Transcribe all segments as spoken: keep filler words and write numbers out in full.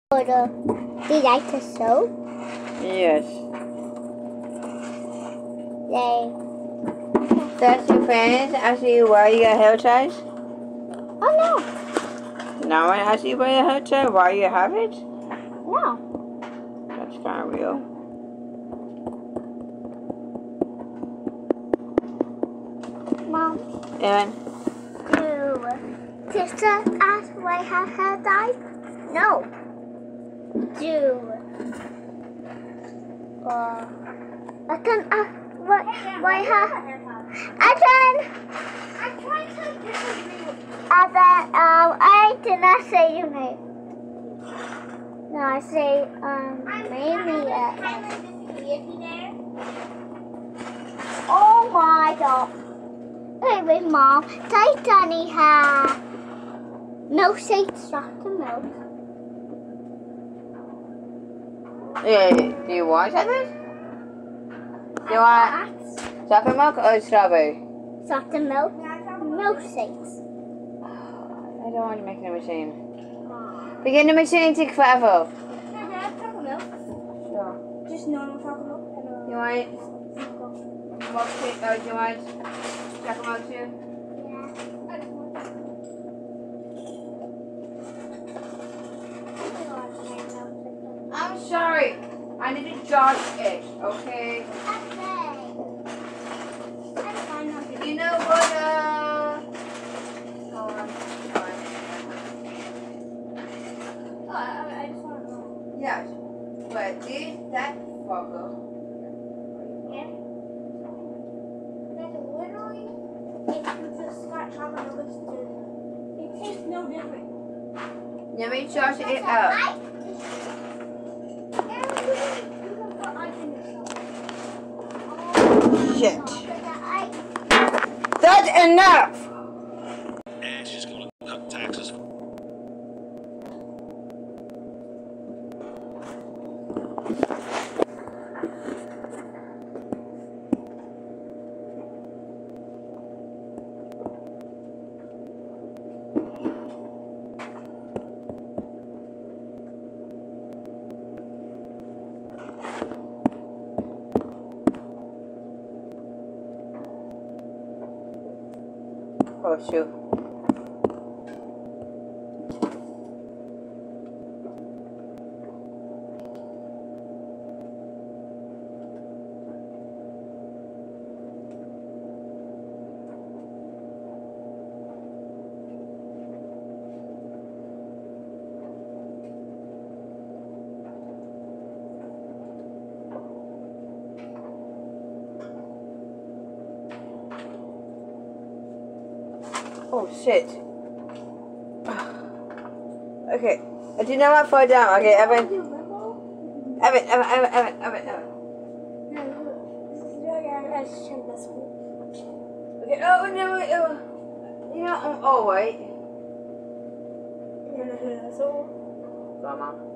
For the, do you like the soap? Yes. They. That's your friends ask you why you got hair ties? Oh no. No one asked you why you hair tie? Why you have it? No. That's kind of real. Mom. And Do sister ask why her hair dyed? No. Do. Uh, I can ask why, why her. I can. I try to disagree with you. And then, um, I did not say your name. No, I say, um, maybe, uh, oh my god. Wait, wait, Mom. Titani hair. Milkshake, chocolate milk. yeah, do you want chocolate? Do you want chocolate milk or strawberry? Chocolate milk. Milkshakes. I don't want to make a machine. Begin the machine take forever. Can I have chocolate milk? Sure. Just normal chocolate milk. And, You want milkshake or do you want chocolate milk too? yeah. I just want that. I'm sorry. I need to judge it, okay? You know what, uh... Hold on. Oh, I, I just want to know. Yes. But did that fucker... Yeah? That's literally, if you just got chocolate milk, it tastes no different. Let me judge it out. Shit. That's enough! And she's going to cut taxes. Oh, shoot. Oh, shit. Okay. I do not fall down. Okay, Evan. Evan, Evan, Evan, Evan, Evan, Evan. Okay, oh, no, wait, oh. You know, um, oh, wait. Go on, Mom.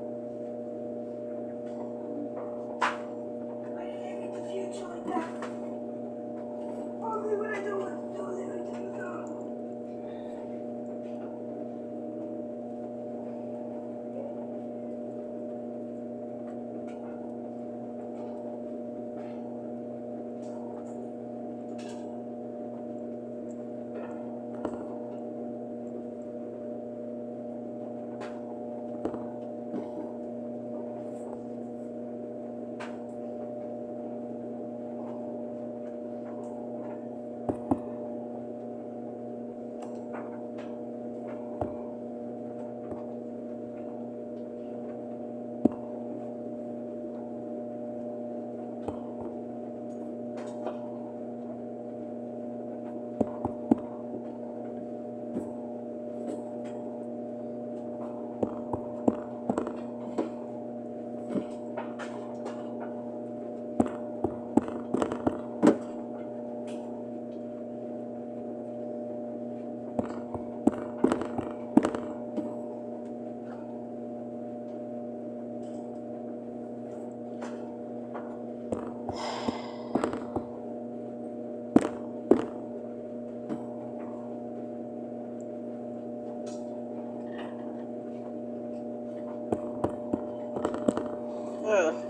Ugh.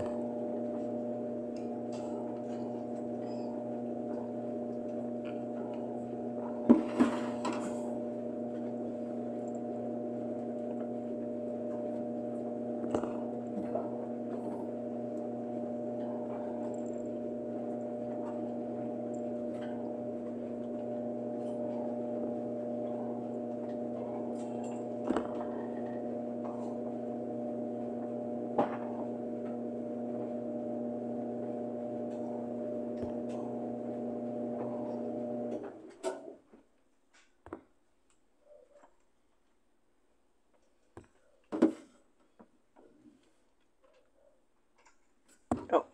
Oh.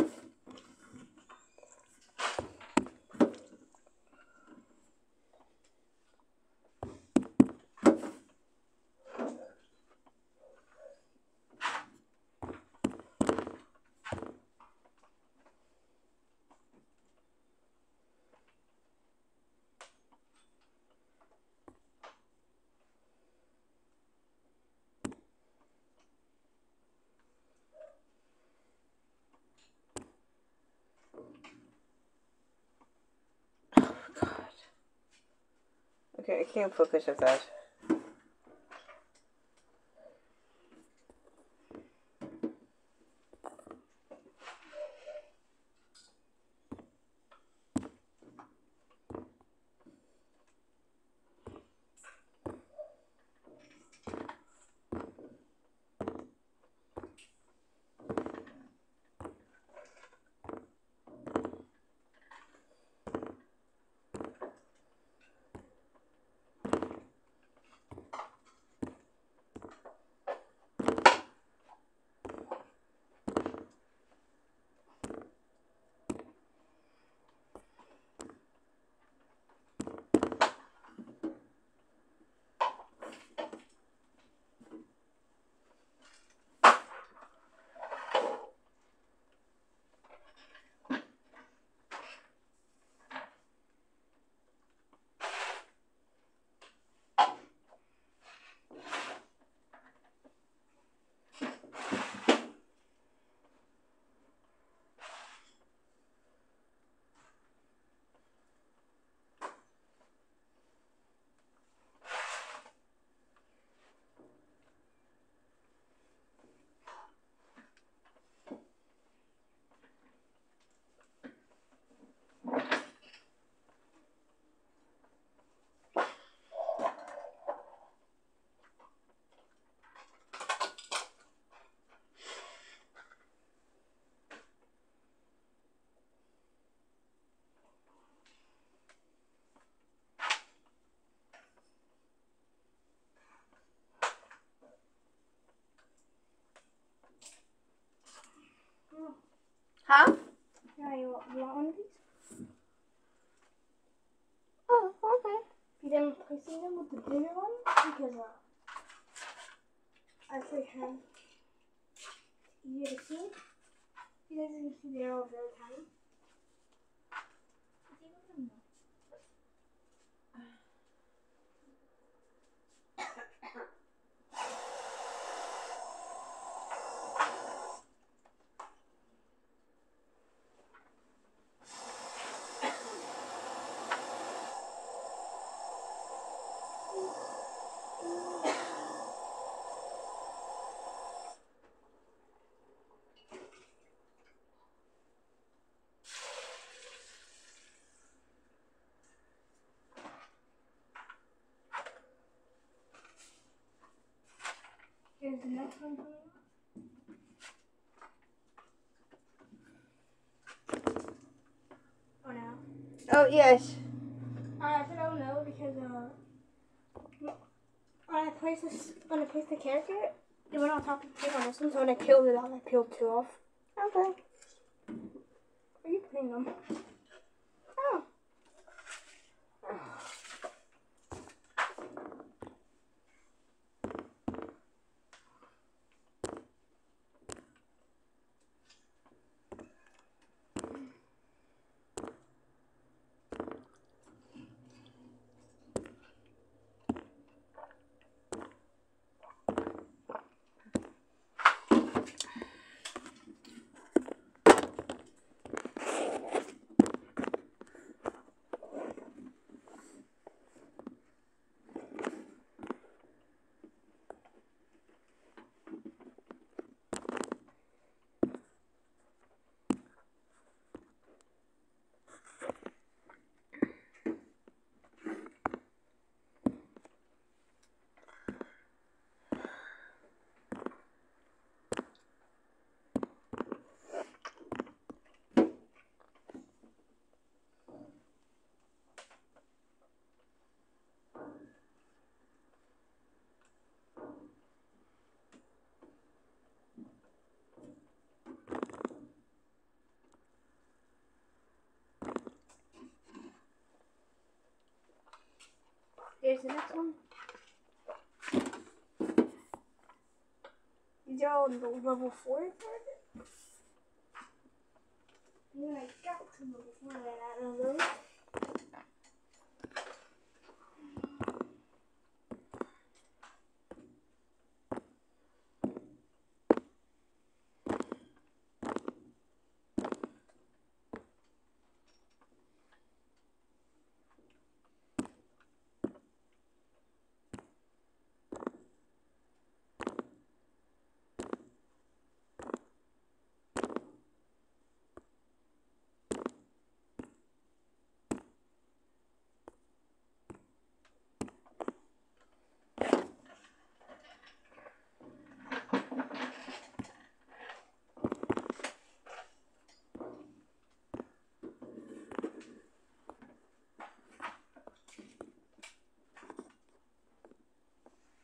Okay, I can't focus with that. Huh? Yeah, you want, you want one of these? Oh, okay. You didn't placing them with the bigger one because uh, I actually have easier to see. You guys can see they're all very tiny. Here's the next one coming up. Oh no. Oh, yes. I said oh no because uh, when I placed this, when I placed the character, it went on top of the tape on this one. So when I peeled it off, I peeled two off. Okay. Are you putting them? Oh. here's the next one. These are all the level four targets. Yeah, I got some level four and I don't know those.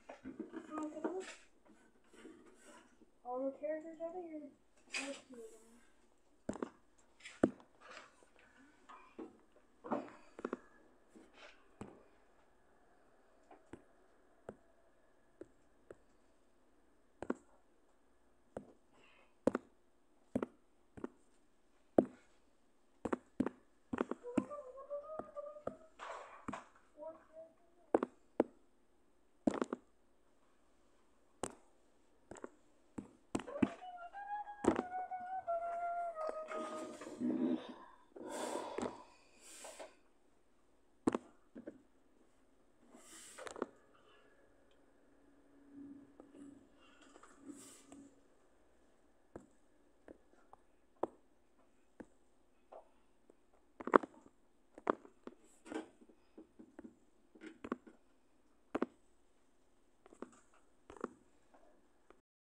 All the characters out of here.